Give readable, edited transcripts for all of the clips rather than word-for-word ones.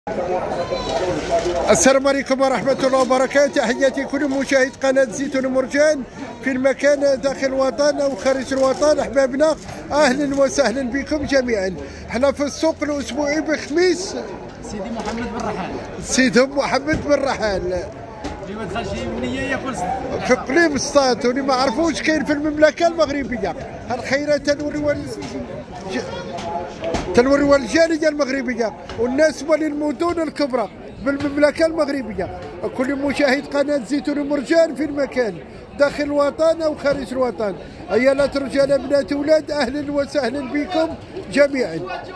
السلام عليكم ورحمة الله وبركاته. تحياتي كل مشاهد قناة زيتون مرجان في المكان داخل الوطن أو خارج الوطن. أحبابنا أهلا وسهلا بكم جميعا. احنا في السوق الأسبوعي بخميس سيدي محمد بن رحال. سيدي محمد بن رحال في قليم السطات واللي ما عرفوش كاين في المملكة المغربية. الخيرات تنوري الجالية المغربية والناس وللمدن الكبرى بالمملكة المغربية. كل مشاهد قناة زيتون مرجان في المكان داخل الوطن أو خارج الوطن. عيالات رجال بنات أولاد أهلا وسهلا بكم جميعا.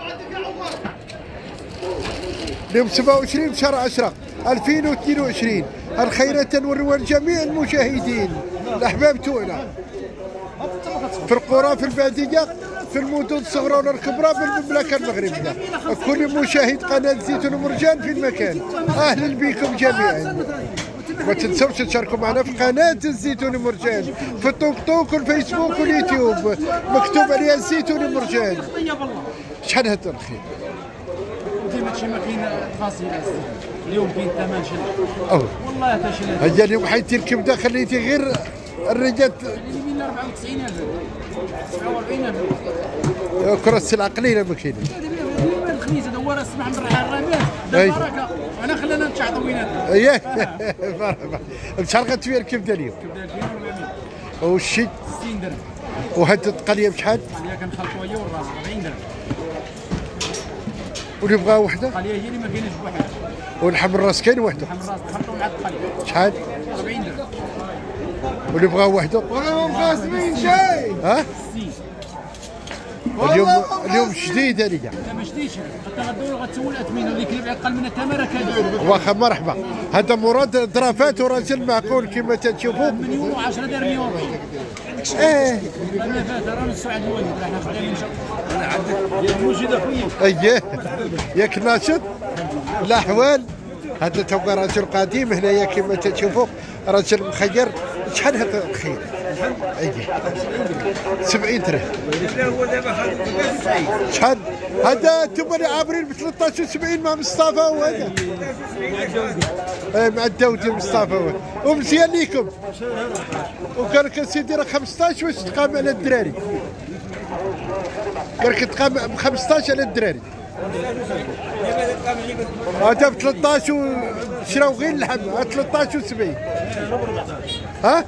اليوم 27 شهر 10 2022. الخيرات تنوري جميع المشاهدين الأحباب تاعنا في القرى في البادية في المدن الصغرى والكبرى بالمملكة المغربية. كل مشاهد قناة زيتون مرجان في المكان أهلا بكم جميعا. ما تنسوش تشاركوا معنا في قناة الزيتون مرجان في التوك توك والفيسبوك واليوتيوب مكتوب عليها الزيتون مرجان. شحال هذا الخير؟ ديما شي ما كاين تفاصيل اليوم كاين ثمن شل والله حتى شل. هيا اليوم حيدتي الكبده خليتي غير الرجال من 94,000 49,000. كرة السلعة قليلة ما كاينش. الخميس هذا هو راه سمح من رحال الربيع بركه وانا خلانا نتشعطوا وينات. اييه بشحال غتبيع الكبده اليوم؟ الكبده 2400. والشي 60 درهم. وهاد القليه بشحال؟ القليه كنخلطوها هي والراس 40 درهم. واللي بغا وحده؟ القليه هي اللي ما كاينش بوحدها. واللحم الراس كاين وحده؟ لحم الراس تخلطوا مع القليه. شحال؟ 40 درهم. واللي بغا وحده؟ وراهم قاسمين شيء. ها؟ 60. اليوم شديد هذيك. لا ما شديدش حتى غدور غتسول اثمنه اللي كيبيع اقل من الثمن كذا. واخا مرحبا. هذا مراد ظرافات وراجل معقول كما تشوفوا. مليون و10 درهم. ايه انا فات راه نص ساعه الوالد راح ناخذ عليه انا عندك موجود اخويا. اييه ياك ناشط الاحوال. هذا توقع راجل قديم هنايا كما تشوفوا راجل مخير. شحال هذا الخير؟ اييه 70 درهم. هو دابا خالد 90. شحال هذا انتم اللي عابرين ب 13 70 مع مصطفى وهذا مع الداودي مصطفى ومزيان ليكم. وقال لك سيدي راه 15 واش تقام على الدراري. قال لك تقام ب 15 على الدراري. هذا ب 13 وشراو غير اللحم 13 و70. ها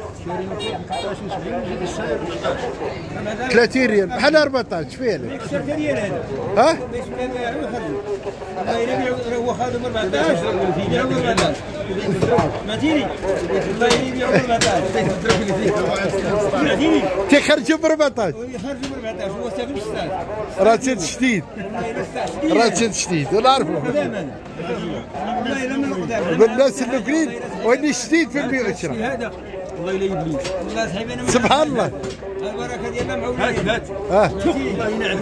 30 ريال بحال 14 فعلا. ها هو خادم 14 يبيعوا 14 ماتيري والله يبيعوا 14 ماتيري تيخرجوا ب 14 يخرجوا 14 هو ساكن 16. راه تزيد شديد. راه تزيد شديد ونعرفوا والله الا من القدام بالناس الاخرين واللي شديد في البيع والشراء. هذا والله الا يبليس والله صاحبي انا سبحان الله. البركه ديالنا معولين. هات الله ينعم.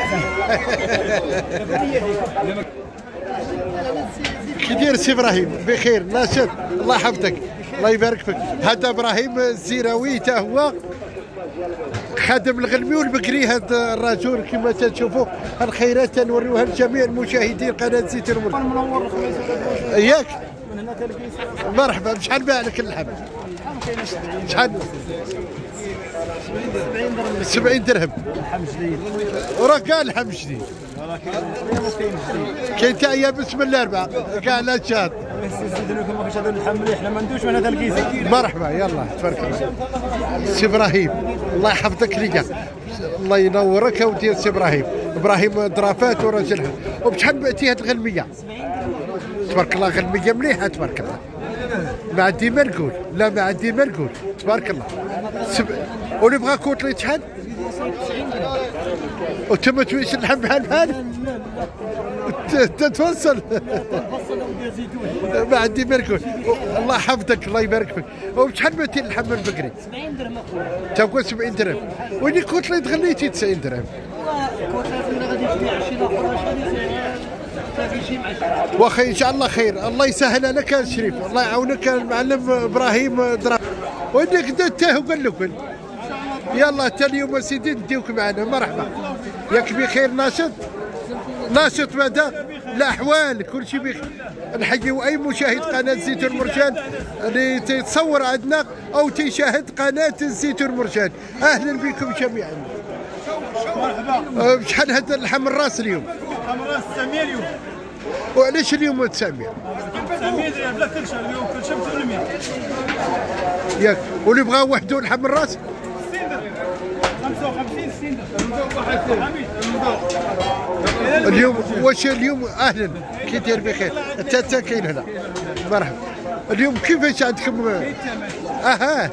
كي داير سي ابراهيم؟ بخير ناشط الله يحفظك الله يبارك فيك. هذا ابراهيم الزيراوي تا هو خادم الغلمي والبكري. هذا الرجل كما تشوفوا الخيرات تنوريوها لجميع المشاهدين قناه زيتون مرجان. ياك مرحبا. بشحال باع لك اللحم؟ شحال؟ 70 درهم. لحم جديد وراه كاع اللحم جديد. كاين تاع يابس من الاربعه كاع لا تشاط. يزيدوا لكم واش هذا اللحم مليح حنا ما ندوش من هذا الكيس. مرحبا يلا تبارك الله. سي ابراهيم الله يحفظك ليا الله ينورك ودير سي ابراهيم. ابراهيم ضرافات وراجلها. وبشحال بعتي هاد الغلميه؟ تبارك الله غلميه مليحه تبارك الله. ما عندي ما نقول. لا ما عندي ما نقول تبارك الله. واللي بغا كوتلي شحال؟ وتما تويش اللحم بحال تتوصل. ما عندي ما نقول. الله يحفظك الله يبارك فيك. وشحال بعتي اللحم البقري؟ 70 درهم اخويا. تاكل 70 درهم. واللي كوتلي تغليتي 90 درهم. كوتلات اللي غادي تبيع 20 اخرى واخا ان شاء الله خير. الله يسهل عليك يا شريف الله يعاونك المعلم ابراهيم درا. وديك دته وقال لكم يلا حتى اليوم سيدي نديوك معنا. مرحبا ياك بخير ناشط؟ ناشط بعدا الاحوال كل شيء بخير. نحييو اي مشاهد قناه زيتون مرجان اللي تتصور عندنا او تشاهد قناه زيتون مرجان. اهلا بكم جميعا. مرحبا. شحال هذا اللحم الراس اليوم؟ اللحم الراس 900 اليوم. وعلاش اليوم 900؟ 900 بلا كرشه اليوم، كرشه ب 800. ياك واللي بغاو وحده لحم الراس 60 درهم 55 60 درهم. اليوم. واش اليوم اهلا كي داير بخير؟ انت كاين هنا مرحبا. اليوم كيفاش عندكم؟ اها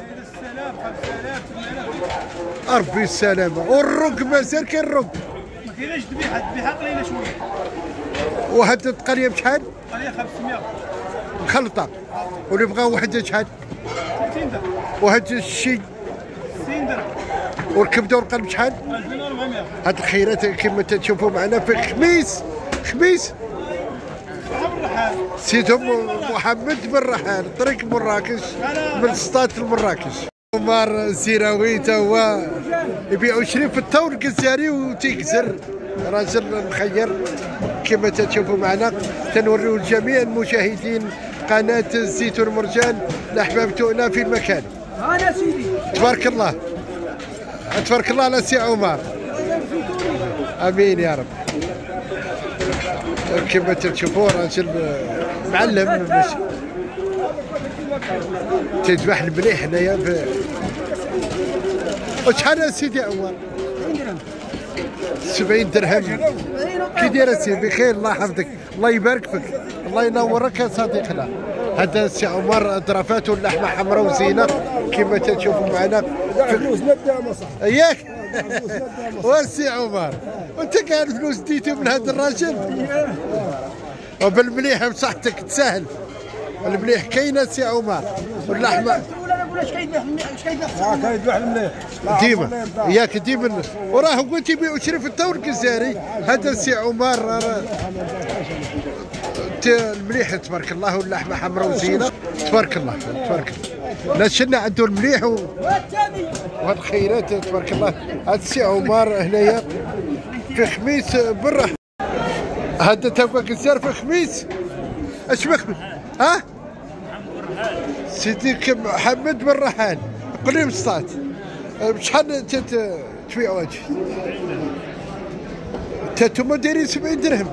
5000 ربي السلامه. والرق مازال كاين الرق؟ ما كايناش ذبيحه قليله شويه. وهاد القريه بشحال؟ قليله 500 مخلطه. واللي بغاو وحده شحال؟ 30 درهم. وهاد الشيء 60 درهم. والكبده والقلب شحال؟ 2400. هاد الخيرات كما تشوفوا معنا في خميس سيدهم محمد بن رحال طريق مراكش من سطات مراكش. عمر الزيراوي تا هو يبيع 20 في الثور الجزائري وتيكسر راجل مخير كما تشوفوا معنا. تنوريو لجميع المشاهدين قناه زيتون مرجان الاحباب تاعنا في المكان. انا سيدي تبارك الله تبارك الله على سي عمر. امين يا رب. كما تشوفوا راجل معلم تذبح المليح هنايا وشحال سيدي عمر؟ 70 درهم. كي داير سيدي؟ بخير الله يحفظك الله يبارك فيك الله ينورك يا صديقنا. هذا سي عمر ضرفاته اللحمه حمراء وزينه كما تشوفوا معنا. فلوس نبدا مصح اياك وسي عمر وانت كاع الفلوس ديتو من هذا الراجل. وبالمليح بصحتك تسهل. المليح كاينه سي عمر واللحمه كيذبح المليح ديما ياك ديما. وراه قلت يبيع 20 في الثور الجزائري. هذا سي عمر المليح تبارك الله واللحمه حمراء وزينه تبارك الله تبارك الله. لا شنا عنده المليح وهاد الخيرات تبارك الله. هاد السي عمر هنايا في خميس برا. هذا تبقى كسار في خميس. اش بك ها؟ سيدي محمد بن رحال قليم سطات. بشحال تبيع وجه؟ انتوما دايرين 70 درهم.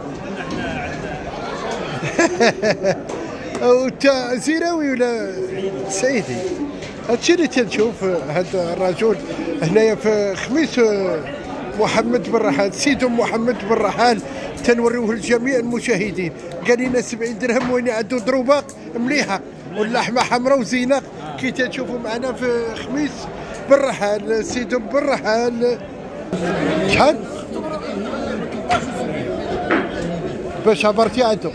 وتا زيراوي ولا سعيدي؟ هادشي اللي تنشوف. هذا الرجل هنايا في خميس محمد بن رحال سيدهم محمد بن رحال تنوريوه لجميع المشاهدين. قال لنا 70 درهم وين عنده ضروبه مليحه واللحمه حمراء وزينه كي تشوفوا معنا في خميس بن رحال سيدهم بن رحال. شحال؟ باش عبرتي عنده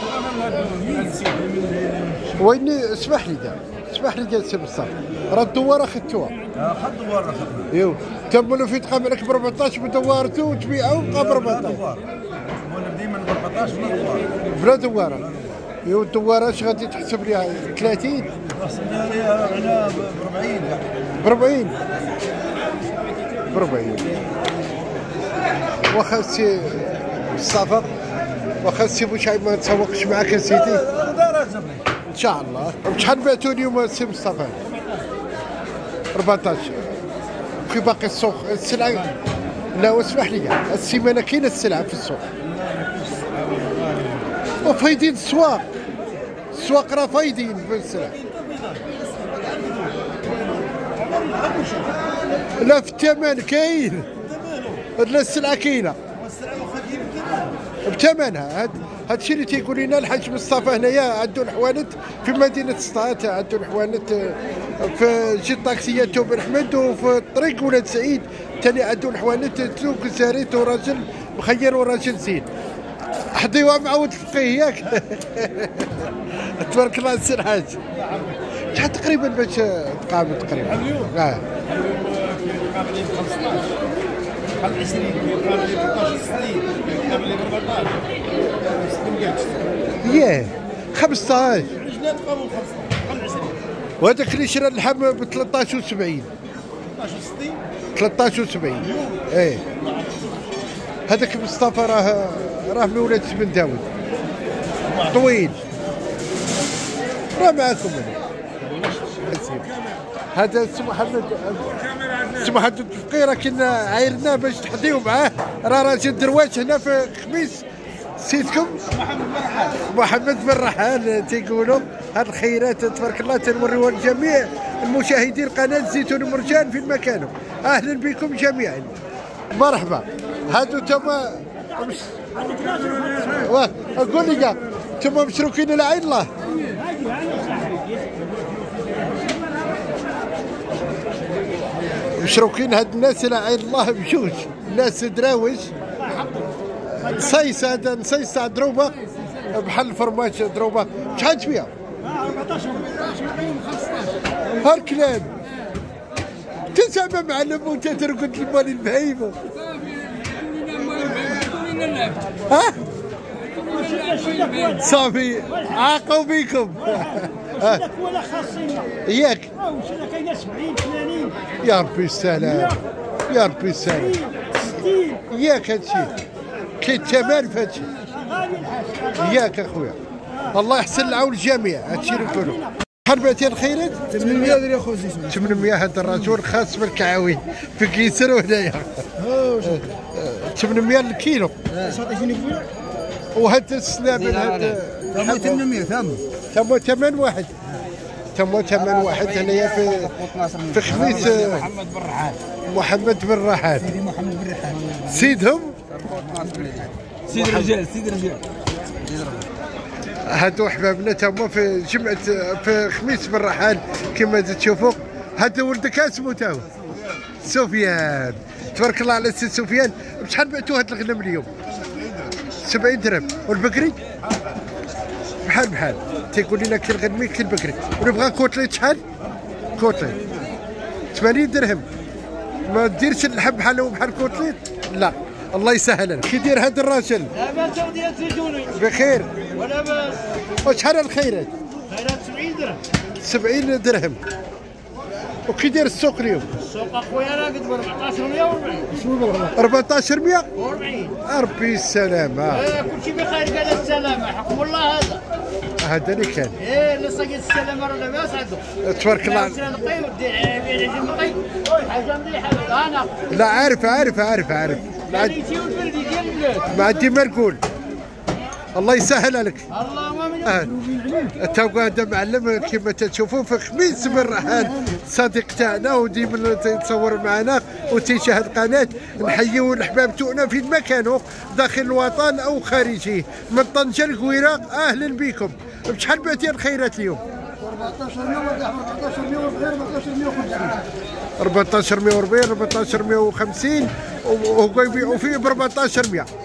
وين؟ اسمح لي سي مصطفى راه الدواره خدتوها. خد دوار خدنا. ايوا تملوا في تقام لك ب 14 بدوارته وتبيعوا بقى ب 14. وانا ديما ب 14 بلا دوار. بلا دواره. ايوا الدواره اش غادي تحسب ليها؟ 30 خصنا ليها هنا ب 40 ب 40. واخا سي مصطفى واخا سي بوشاي ما تسوقش معاك يا سيدي ان شاء الله. بشحال بعتوا اليوم سي مصطفى؟ 14. كي باقي السوق السلعه؟ لا واسمح لي السيمانه كاينه السلعه في السوق وفايدين السواق راه فايدين بالسلعه. لا في الثمن كاين. لا السلعه كاينه بثمنها. هادشي اللي تيقول لنا الحاج مصطفى هنايا عنده الحوانت في مدينه سطات. عنده الحوانت في جي طاكسيات تو بن حمد وفي الطريق ولاد سعيد ثاني عنده الحوانت تو كساريت وراجل مخير وراجل زين. حضيوها معود الفقيه ياك. تبارك الله السي الحاج. شحال تقريبا باش تقابل تقريبا؟ اليوم قابلين 15 قبل 20 قابلين 13 60 قابلين 14 ياه 15 رجلات قابل 15 قبل 20 وهذاك اللي شرا اللحم ب 13 و 70 13 و 70 ايه. هذاك مصطفى راه من ولاد بن داود. طويل راه معاكم هذا سي محمد الفقير كنا عايرناه باش تحضيو معاه راه راجل درواش هنا في خميس سيدكم محمد بن رحال تيقولوا هاد الخيرات تبارك الله تنوريوها لجميع المشاهدين قناه زيتون ومرجان في المكان. اهلا بكم جميعا مرحبا. هادو تما قول لي كاع تما مشروكين الى عين الله. مشروكين هاد الناس الى عين الله بجوج ناس دراوش نصيص هذا نصيص تاع دروبه بحال الفرماج دروبه شحال فيها؟ 14 مليون 15 هالكلام تسمى معلم وانت ترقد المال البهيمه ها؟ صافي عاقوا بكم ولا خاصين ياك واش كاينه 70 80 يا ربي السلام يا ربي السلام 60 ياك هادشي كاين الثمن في هادشي ياك اخويا الله يحسن العون الجميع هادشي اللي نقولوا. شحال بعتي الخيرات؟ 800 درهم يا خويا 800 هذا الرجل خاص بالكعاوين في كيسر وهنايا 800 الكيلو وهذا السنابل هذا 800 ثم ثمن واحد هنايا في خميس محمد بن رحال سيدهم سيد الرجال هادو احبابنا تما في جمعة في خميس بن رحال كما تشوفوا. هذا ولدك اسمه تاهو سفيان تبارك الله على سي سفيان. بشحال بعتوا هاد الغنم اليوم؟ 70 درهم. والبقري بحال تيقول لنا كي الغنمي كي البقري. ونبغى كوتليت شحال؟ كوتليت 80 درهم. ما ديرش اللحم بحالهم بحال كوتليت لا الله يسهل لك. كي داير هذا الراجل؟ لاباس ودي زيتوني بخير ولا باس. وشحال الخيرات؟ خيرات 70 درهم 70 درهم. وكي داير السوق اليوم؟ السوق اخويا راه قد ب 1440 1400 و40 ربي السلامة. كلشي بخير قال السلامة حكم الله هذا اللي كان اللي صقيت السلامة راه لاباس عندهم تبارك الله. نقي ودير عجين نقي حاجة مليحة انا لا عارف يجيو البردي ديال البلاد ما عندي ما نقول الله يسهل عليك. اللهم من تو هذا معلم كما تشوفوا في خميس بن رحال صديق تاعنا وديما تيتصور معنا وتيشاهد قناه. نحييو الاحباب تاعنا في مكانه داخل الوطن او خارجه من طنجه لكويره. اهلا بكم. بشحال بعتي الخيرات اليوم؟ 1440 1450 وهو يبيعوا فيه ب 1400